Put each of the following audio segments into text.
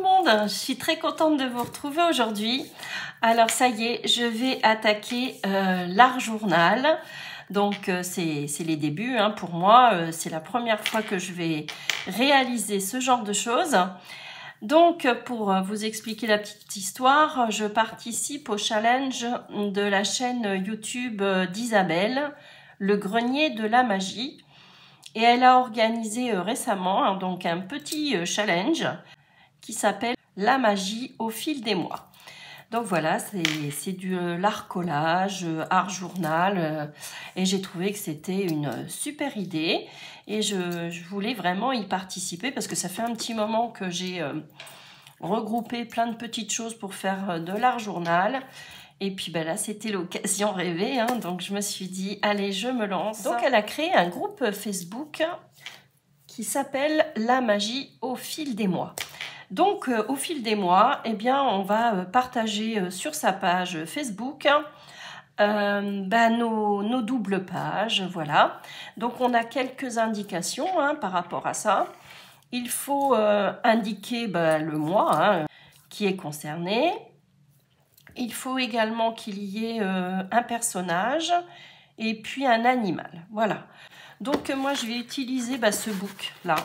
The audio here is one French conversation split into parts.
monde, je suis très contente de vous retrouver aujourd'hui. Alors ça y est, je vais attaquer l'art journal. Donc c'est les débuts hein, pour moi, c'est la première fois que je vais réaliser ce genre de choses. Donc pour vous expliquer la petite histoire, je participe au challenge de la chaîne YouTube d'Isabelle, Le Grenier de la Magie. Et elle a organisé récemment donc un petit challenge qui s'appelle La magie au fil des mois. Donc voilà, c'est du l'art collage, art journal, et j'ai trouvé que c'était une super idée. Et je voulais vraiment y participer parce que ça fait un petit moment que j'ai regroupé plein de petites choses pour faire de l'art journal. Et puis ben là, c'était l'occasion rêvée, hein, donc je me suis dit, allez, je me lance. Donc elle a créé un groupe Facebook qui s'appelle La magie au fil des mois. Donc au fil des mois, eh bien, on va partager sur sa page Facebook nos doubles pages, voilà. Donc on a quelques indications hein, par rapport à ça. Il faut indiquer le mois hein, qui est concerné. Il faut également qu'il y ait un personnage et puis un animal. Voilà. Donc moi, je vais utiliser ce book-là.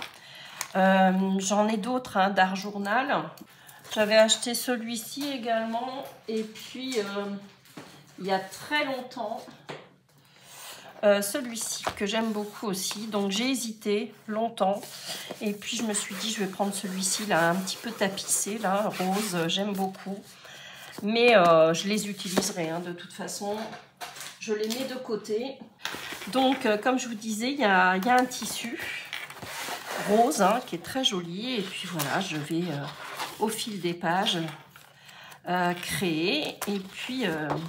J'en ai d'autres hein, d'art journal. J'avais acheté celui-ci également. Et puis, il y a très longtemps, celui-ci que j'aime beaucoup aussi. Donc j'ai hésité longtemps. Et puis, je me suis dit, je vais prendre celui-ci là, un petit peu tapissé, là, rose. J'aime beaucoup. Mais je les utiliserai hein, de toute façon. Je les mets de côté. Donc, comme je vous disais, il y a un tissu rose hein, qui est très joli. Et puis voilà, je vais au fil des pages créer. Et puis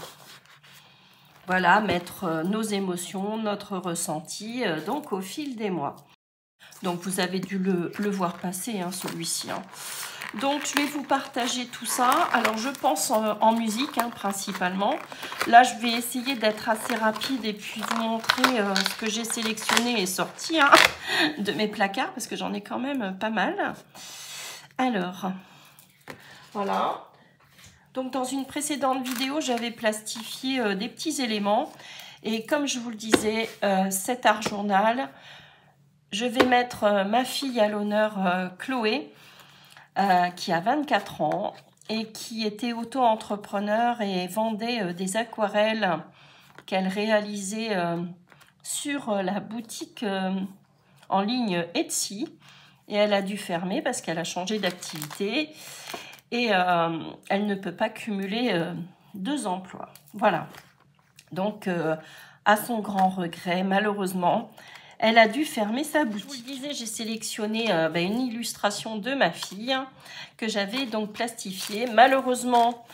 voilà, mettre nos émotions, notre ressenti, donc au fil des mois. Donc, vous avez dû le voir passer, hein, celui-ci. Hein. Donc, je vais vous partager tout ça. Alors, je pense en musique, hein, principalement. Là, je vais essayer d'être assez rapide et puis vous montrer ce que j'ai sélectionné et sorti hein, de mes placards, parce que j'en ai quand même pas mal. Alors, voilà. Donc, dans une précédente vidéo, j'avais plastifié des petits éléments. Et comme je vous le disais, cet art journal, je vais mettre ma fille à l'honneur, Chloé, qui a 24 ans et qui était auto-entrepreneur et vendait des aquarelles qu'elle réalisait sur la boutique en ligne Etsy. Et elle a dû fermer parce qu'elle a changé d'activité et elle ne peut pas cumuler 2 emplois. Voilà. Donc, à son grand regret, malheureusement, elle a dû fermer sa boutique. Je vous le disais, j'ai sélectionné une illustration de ma fille que j'avais donc plastifiée. Malheureusement,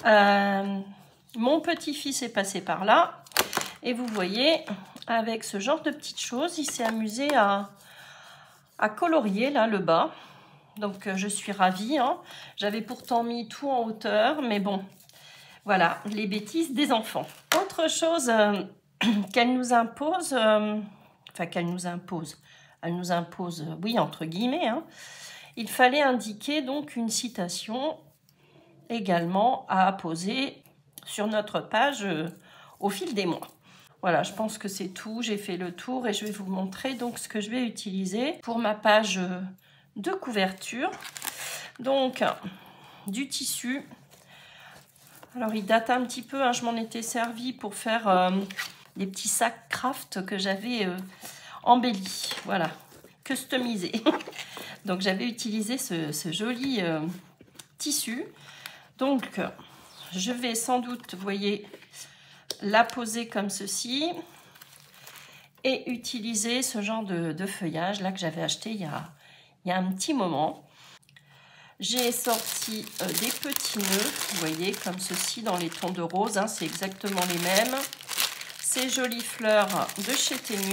mon petit-fils est passé par là. Et vous voyez, avec ce genre de petites choses, il s'est amusé à colorier là le bas. Donc, je suis ravie. Hein. J'avais pourtant mis tout en hauteur, mais bon, voilà, les bêtises des enfants. Autre chose qu'elle nous impose... Enfin, qu'elle nous impose. Elle nous impose, oui, entre guillemets. Hein. Il fallait indiquer donc une citation également à apposer sur notre page au fil des mois. Voilà, je pense que c'est tout. J'ai fait le tour et je vais vous montrer donc ce que je vais utiliser pour ma page de couverture. Donc, du tissu. Alors, il date un petit peu. Hein, je m'en étais servi pour faire... des petits sacs craft que j'avais embellis, voilà, customisés. Donc j'avais utilisé ce joli tissu. Donc je vais sans doute, vous voyez, la poser comme ceci et utiliser ce genre de feuillage là que j'avais acheté il y a un petit moment. J'ai sorti des petits nœuds, vous voyez, comme ceci dans les tons de rose, hein, c'est exactement les mêmes. Ces jolies fleurs de chez Temu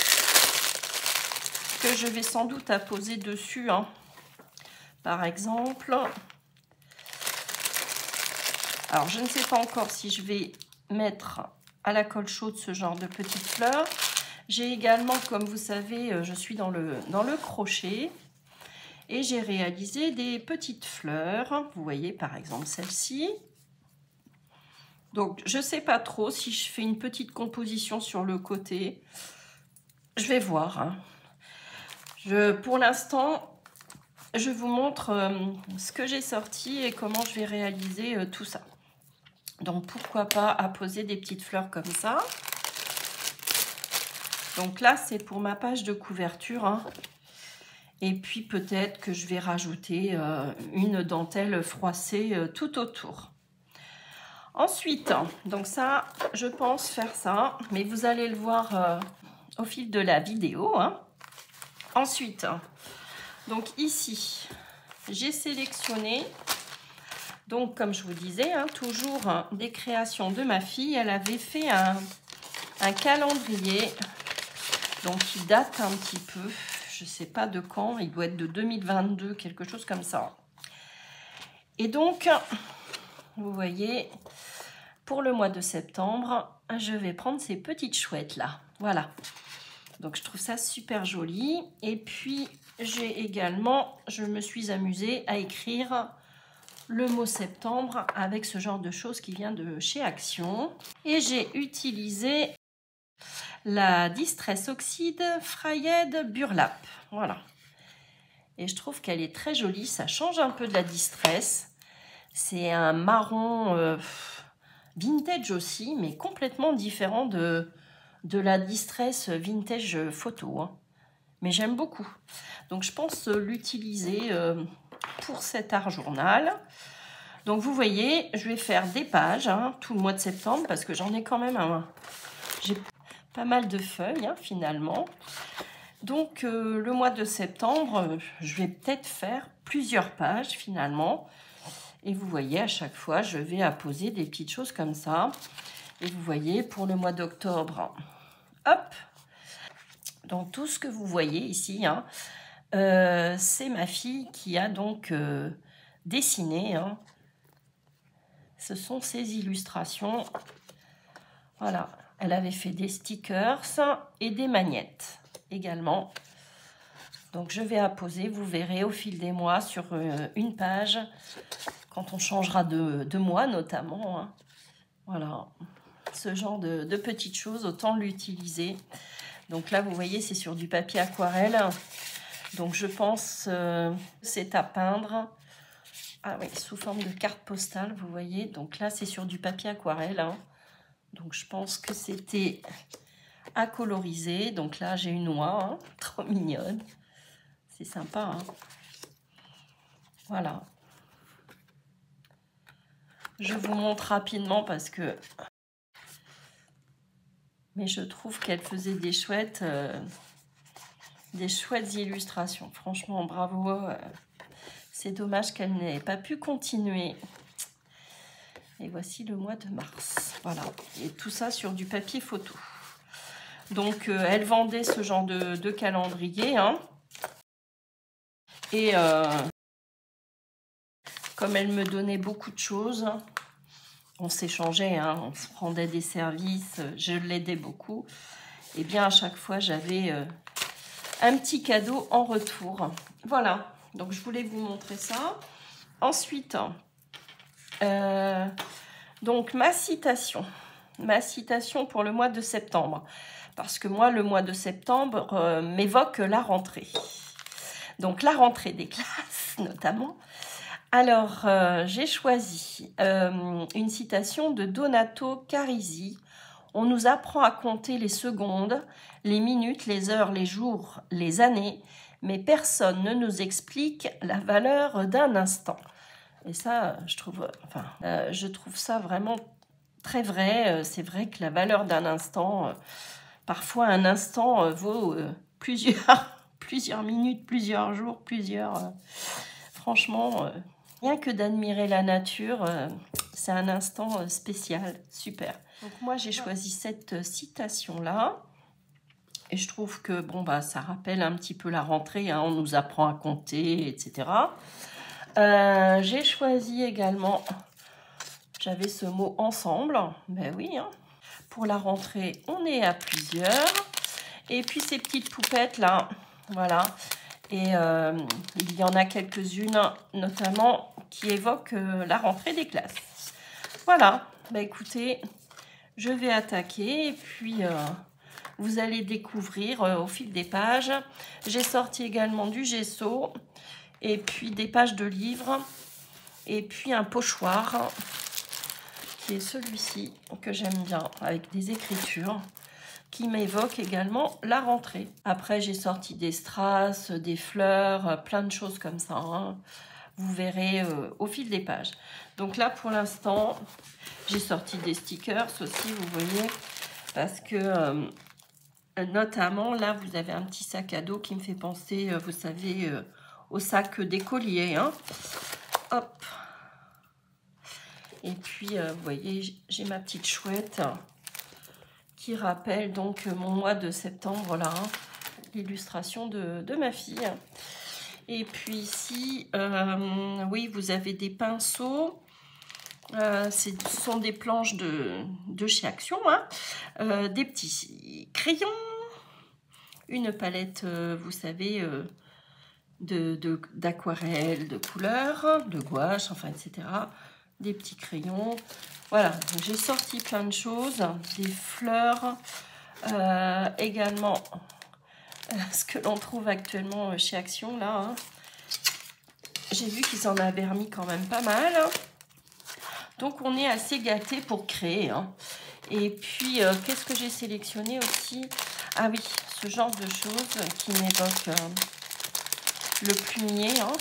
que je vais sans doute apposer dessus, hein. Par exemple. Alors, je ne sais pas encore si je vais mettre à la colle chaude ce genre de petites fleurs. J'ai également, comme vous savez, je suis dans le crochet. Et j'ai réalisé des petites fleurs. Vous voyez par exemple celle-ci. Donc je ne sais pas trop si je fais une petite composition sur le côté. Je vais voir. Hein. Pour l'instant, je vous montre ce que j'ai sorti et comment je vais réaliser tout ça. Donc pourquoi pas apposer des petites fleurs comme ça. Donc là, c'est pour ma page de couverture. Hein. Et puis peut-être que je vais rajouter une dentelle froissée tout autour. Ensuite, donc ça, je pense faire ça, mais vous allez le voir au fil de la vidéo. Hein. Ensuite, donc ici, j'ai sélectionné, donc comme je vous disais, hein, toujours des créations de ma fille. Elle avait fait un calendrier, donc qui date un petit peu, je ne sais pas de quand, il doit être de 2022, quelque chose comme ça. Et donc, vous voyez, pour le mois de septembre, je vais prendre ces petites chouettes là. Voilà. Donc, je trouve ça super joli. Et puis, j'ai également, je me suis amusée à écrire le mot septembre avec ce genre de choses qui vient de chez Action. Et j'ai utilisé la Distress Oxide Frayed Burlap. Voilà. Et je trouve qu'elle est très jolie. Ça change un peu de la Distress. C'est un marron vintage aussi, mais complètement différent de la Distress Vintage Photo. Hein. Mais j'aime beaucoup. Donc, je pense l'utiliser pour cet art journal. Donc, vous voyez, je vais faire des pages hein, tout le mois de septembre parce que j'en ai quand même j'ai pas mal de feuilles hein, finalement. Donc, le mois de septembre, je vais peut-être faire plusieurs pages finalement. Et vous voyez, à chaque fois, je vais apposer des petites choses comme ça. Et vous voyez, pour le mois d'octobre, hop. Donc, tout ce que vous voyez ici, hein, c'est ma fille qui a donc dessiné. Hein. Ce sont ses illustrations. Voilà. Elle avait fait des stickers et des magnettes également. Donc, je vais apposer, vous verrez, au fil des mois sur une page, quand on changera de mois notamment. Hein. Voilà, ce genre de petites choses, autant l'utiliser. Donc là, vous voyez, c'est sur du papier aquarelle. Donc, je pense c'est à peindre. Ah oui, sous forme de carte postale, vous voyez. Donc là, c'est sur du papier aquarelle. Hein. Donc, je pense que c'était à coloriser. Donc là, j'ai une oie, hein, trop mignonne. C'est sympa, hein. Voilà. Je vous montre rapidement parce que... Mais je trouve qu'elle faisait des chouettes illustrations. Franchement, bravo. C'est dommage qu'elle n'ait pas pu continuer. Et voici le mois de mars. Voilà. Et tout ça sur du papier photo. Donc, elle vendait ce genre de calendrier. Hein. Et comme elle me donnait beaucoup de choses, on s'échangeait, hein, on se rendait des services, je l'aidais beaucoup. Et bien, à chaque fois, j'avais un petit cadeau en retour. Voilà, donc je voulais vous montrer ça. Ensuite, donc ma citation pour le mois de septembre. Parce que moi, le mois de septembre m'évoque la rentrée. Donc, la rentrée des classes, notamment. Alors, j'ai choisi une citation de Donato Carisi. On nous apprend à compter les secondes, les minutes, les heures, les jours, les années, mais personne ne nous explique la valeur d'un instant. Et ça, je trouve ça vraiment très vrai. C'est vrai que la valeur d'un instant, parfois un instant vaut plusieurs minutes, plusieurs jours, franchement, rien que d'admirer la nature, c'est un instant spécial, super. Donc moi, j'ai choisi cette citation-là. Et je trouve que bon, bah, ça rappelle un petit peu la rentrée, hein, on nous apprend à compter, etc. J'ai choisi également, j'avais ce mot ensemble, ben oui, hein. Pour la rentrée, on est à plusieurs. Et puis ces petites poupettes là, voilà. Et il y en a quelques-unes, notamment, qui évoquent la rentrée des classes. Voilà, bah écoutez, je vais attaquer et puis vous allez découvrir au fil des pages. J'ai sorti également du gesso et puis des pages de livres et puis un pochoir qui est celui-ci que j'aime bien avec des écritures qui m'évoquent également la rentrée. Après, j'ai sorti des strass, des fleurs, plein de choses comme ça, hein. Vous verrez au fil des pages. Donc là, pour l'instant, j'ai sorti des stickers aussi, vous voyez, parce que notamment, là, vous avez un petit sac à dos qui me fait penser, vous savez, au sac d'écolier, hein. Hop. Et puis, vous voyez, j'ai ma petite chouette qui rappelle donc mon mois de septembre, là, hein, l'illustration de ma fille. Et puis ici, oui, vous avez des pinceaux. Ce sont des planches de chez Action, hein. Des petits crayons, une palette, vous savez, d'aquarelle, de couleurs, de gouache, enfin, etc. Des petits crayons. Voilà, j'ai sorti plein de choses, des fleurs, également ce que l'on trouve actuellement chez Action, là, hein. J'ai vu qu'ils en avaient remis quand même pas mal. Donc, on est assez gâtés pour créer, hein. Et puis, qu'est-ce que j'ai sélectionné aussi? Ah oui, ce genre de choses qui m'évoquent le plumier, hein.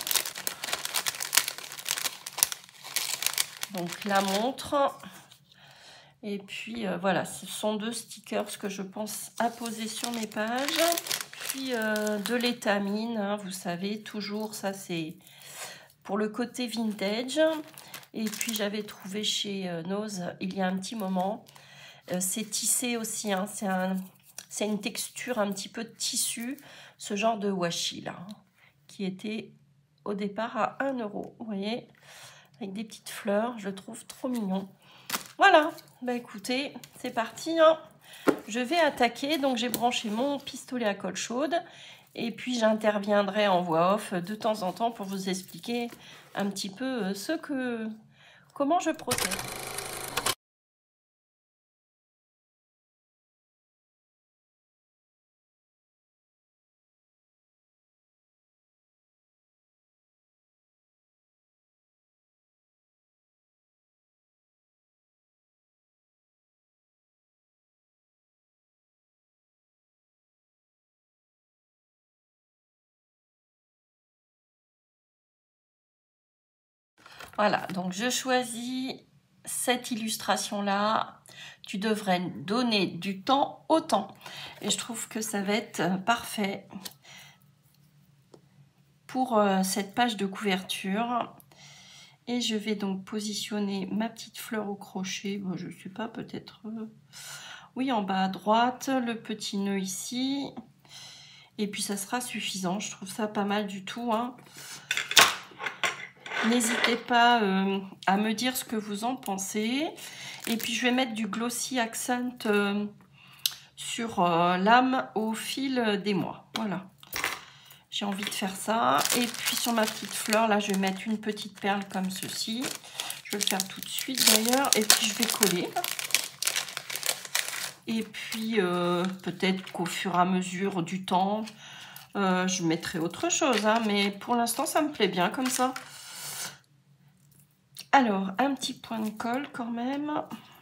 Donc, la montre. Et puis, voilà, ce sont 2 stickers que je pense à poser sur mes pages. Puis, de l'étamine, hein, vous savez, toujours, ça c'est pour le côté vintage. Et puis, j'avais trouvé chez Nose il y a un petit moment. C'est tissé aussi, hein, c'est une texture un petit peu de tissu, ce genre de washi là, hein, qui était au départ à 1 €, vous voyez, avec des petites fleurs, je le trouve trop mignon. Voilà, bah écoutez, c'est parti, hein. Je vais attaquer, donc j'ai branché mon pistolet à colle chaude, et puis j'interviendrai en voix off de temps en temps pour vous expliquer un petit peu comment je procède. Voilà, donc je choisis cette illustration-là. Tu devrais donner du temps au temps. Et je trouve que ça va être parfait pour cette page de couverture. Et je vais donc positionner ma petite fleur au crochet. Bon, je ne sais pas, peut-être... oui, en bas à droite, le petit nœud ici. Et puis ça sera suffisant. Je trouve ça pas mal du tout, hein. N'hésitez pas à me dire ce que vous en pensez. Et puis je vais mettre du Glossy Accent sur l'âme au fil des mois. Voilà. J'ai envie de faire ça. Et puis sur ma petite fleur, là, je vais mettre une petite perle comme ceci. Je vais le faire tout de suite d'ailleurs. Et puis je vais coller. Et puis peut-être qu'au fur et à mesure du temps, je mettrai autre chose, hein. Mais pour l'instant, ça me plaît bien comme ça. Alors, un petit point de colle quand même.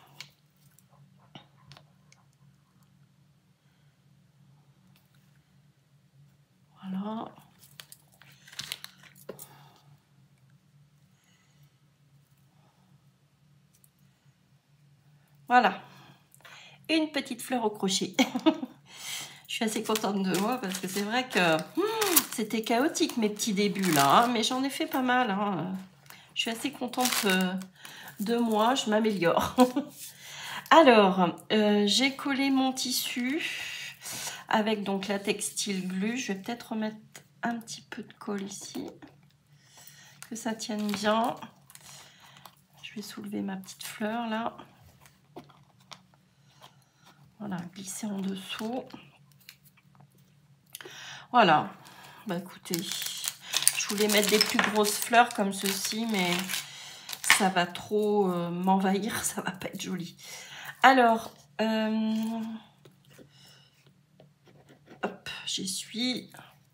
Voilà. Voilà. Une petite fleur au crochet. Je suis assez contente de moi parce que c'est vrai que c'était chaotique mes petits débuts là, hein, mais j'en ai fait pas mal, hein. Je suis assez contente de moi, je m'améliore. Alors, j'ai collé mon tissu avec donc la textile glue. Je vais peut-être remettre un petit peu de colle ici, que ça tienne bien. Je vais soulever ma petite fleur là. Voilà, glisser en dessous. Voilà, Bah écoutez, je voulais mettre des plus grosses fleurs comme ceci, mais ça va trop m'envahir, ça va pas être joli. Alors, hop, j'essuie.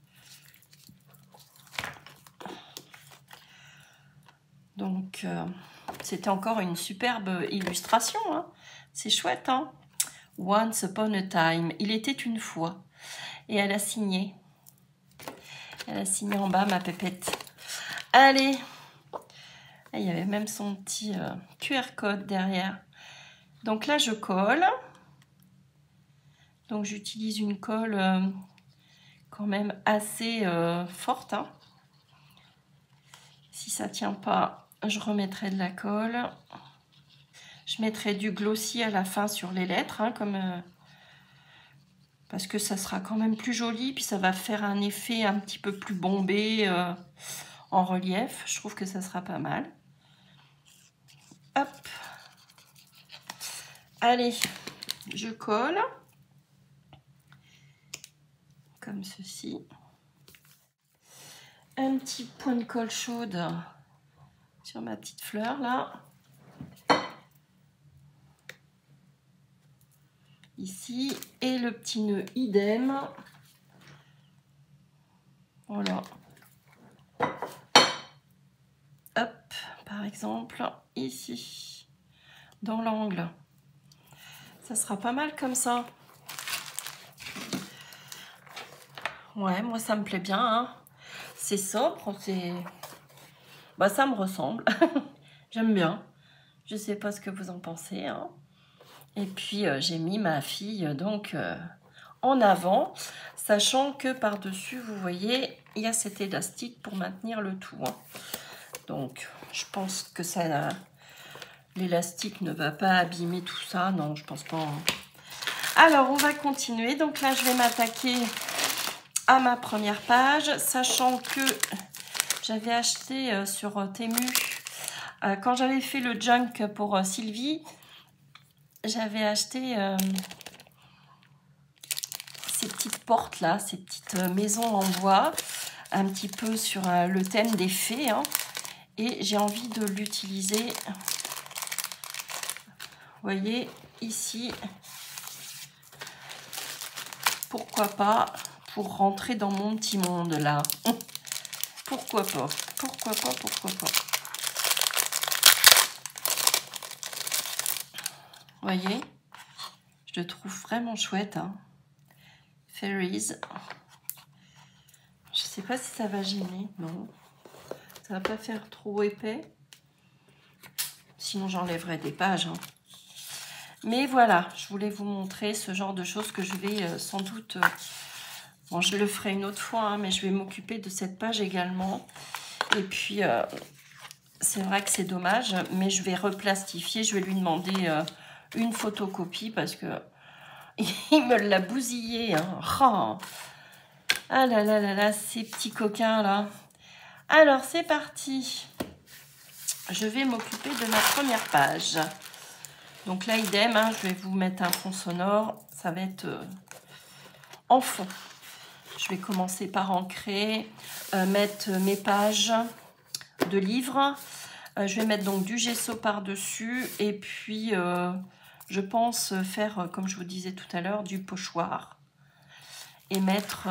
Donc, c'était encore une superbe illustration, hein. C'est chouette, hein. Once upon a time, il était une fois. Et elle a signé. Elle a signé en bas, ma pépette. Allez. Il y avait même son petit QR code derrière. Donc là, je colle. Donc, j'utilise une colle quand même assez forte, hein. Si ça ne tient pas, je remettrai de la colle. Je mettrai du glossy à la fin sur les lettres, hein, parce que ça sera quand même plus joli. Puis ça va faire un effet un petit peu plus bombé en relief. Je trouve que ça sera pas mal. Hop. Allez, je colle. Comme ceci. Un petit point de colle chaude sur ma petite fleur là. Ici. Et le petit nœud idem. Voilà. Hop, par exemple, ici. Dans l'angle. Ça sera pas mal comme ça. Ouais, moi ça me plaît bien, hein. C'est sobre, c'est... Bah ça me ressemble. J'aime bien. Je sais pas ce que vous en pensez, hein. Et puis j'ai mis ma fille donc en avant, sachant que par-dessus, vous voyez, il y a cet élastique pour maintenir le tout, hein. Donc je pense que ça, l'élastique ne va pas abîmer tout ça. Non, je pense pas, hein. Alors on va continuer. Donc là, je vais m'attaquer à ma première page, sachant que j'avais acheté sur Temu, quand j'avais fait le junk pour Sylvie, j'avais acheté ces petites portes là, ces petites maisons en bois, un petit peu sur le thème des fées, hein, et j'ai envie de l'utiliser, vous voyez, ici, pourquoi pas, pour rentrer dans mon petit monde là. Pourquoi pas, pourquoi pas, pourquoi pas. Vous voyez, je le trouve vraiment chouette, hein. Fairies. Je sais pas si ça va gêner, non. Ça va pas faire trop épais. Sinon, j'enlèverai des pages, hein. Mais voilà, je voulais vous montrer ce genre de choses que je vais sans doute... bon, je le ferai une autre fois, hein, mais je vais m'occuper de cette page également. Et puis, c'est vrai que c'est dommage, mais je vais replastifier. Je vais lui demander une photocopie parce que il me l'a bousillé, hein. Oh. Ah là là là là, ces petits coquins là. Alors, c'est parti. Je vais m'occuper de ma première page. Donc là, idem, hein, je vais vous mettre un fond sonore. Ça va être en fond. Je vais commencer par ancrer, mettre mes pages de livres. Je vais mettre donc du gesso par-dessus. Et puis, je pense faire, comme je vous disais tout à l'heure, du pochoir. Et mettre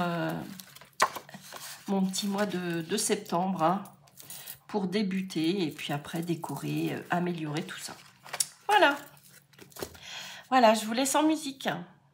mon petit mois de septembre, hein, pour débuter. Et puis après, décorer, améliorer tout ça. Voilà. Voilà, je vous laisse en musique.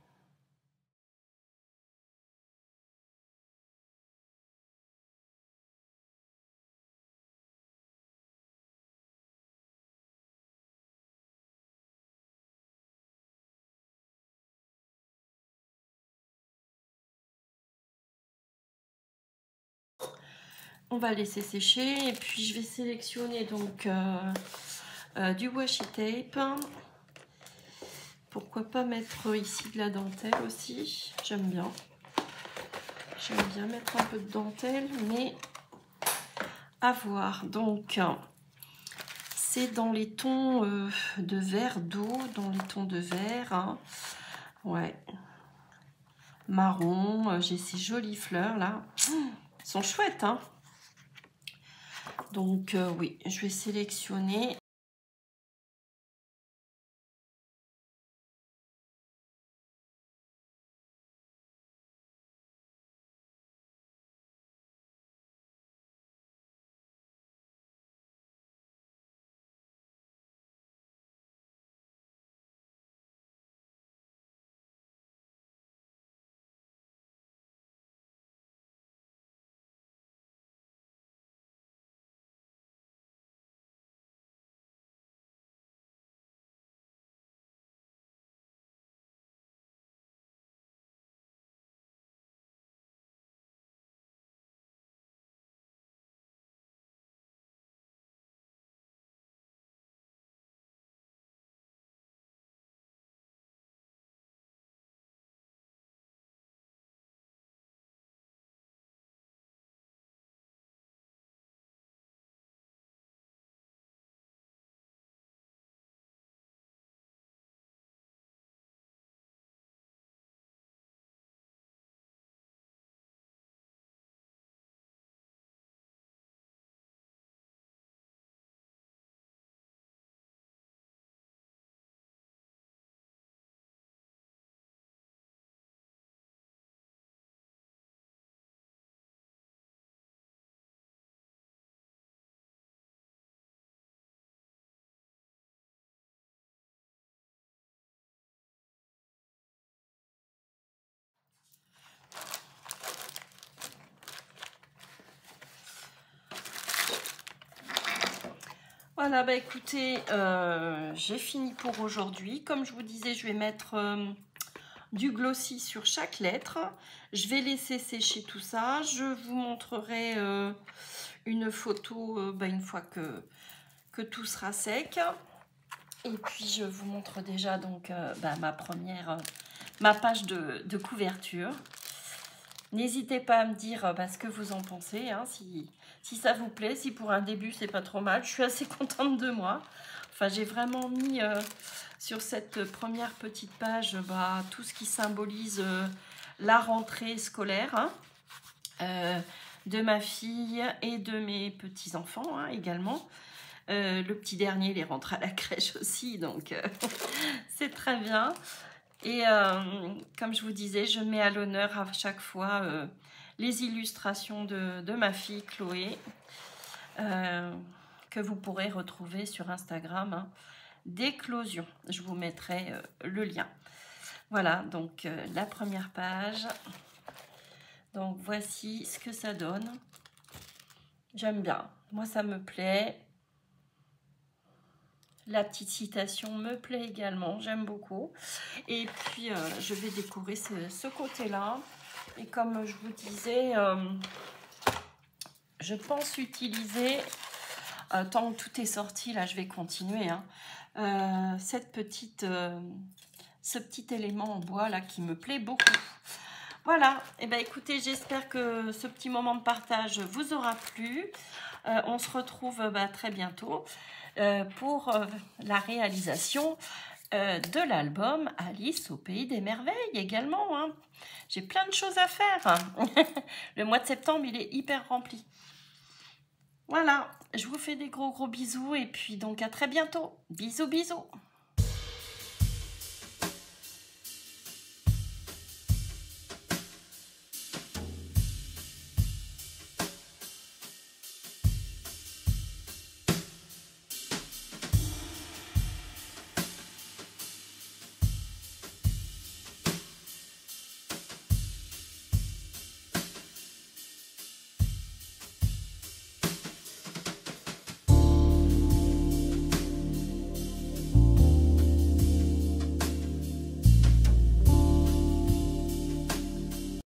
On va laisser sécher et puis je vais sélectionner donc du washi tape. Pourquoi pas mettre ici de la dentelle aussi, j'aime bien. J'aime bien mettre un peu de dentelle, mais à voir. Donc, c'est dans les tons de vert d'eau, dans les tons de vert, hein. Ouais. Marron, j'ai ces jolies fleurs là. sont chouettes, hein. Donc oui, je vais sélectionner. Voilà, bah écoutez, j'ai fini pour aujourd'hui. Comme je vous disais, je vais mettre du glossy sur chaque lettre. Je vais laisser sécher tout ça. Je vous montrerai une photo une fois que tout sera sec. Et puis je vous montre déjà donc ma page de couverture. N'hésitez pas à me dire ce que vous en pensez, hein, si ça vous plaît, si pour un début c'est pas trop mal. Je suis assez contente de moi. Enfin, j'ai vraiment mis sur cette première petite page tout ce qui symbolise la rentrée scolaire de ma fille et de mes petits-enfants hein, également. Le petit dernier, il est rentré à la crèche aussi, donc c'est très bien. Et comme je vous disais, je mets à l'honneur à chaque fois les illustrations de ma fille Chloé, que vous pourrez retrouver sur Instagram, hein, d'Éclosion. Je vous mettrai le lien. Voilà, donc la première page. Donc voici ce que ça donne. J'aime bien, moi ça me plaît. La petite citation me plaît également, j'aime beaucoup. Et puis, je vais décorer ce côté-là. Et comme je vous disais, je pense utiliser, tant que tout est sorti, là, je vais continuer, hein, ce petit élément en bois, là, qui me plaît beaucoup. Voilà, et ben écoutez, j'espère que ce petit moment de partage vous aura plu. On se retrouve très bientôt pour la réalisation de l'album Alice au Pays des Merveilles également. Hein. J'ai plein de choses à faire. Le mois de septembre, il est hyper rempli. Voilà, je vous fais des gros bisous et puis donc à très bientôt. Bisous, bisous.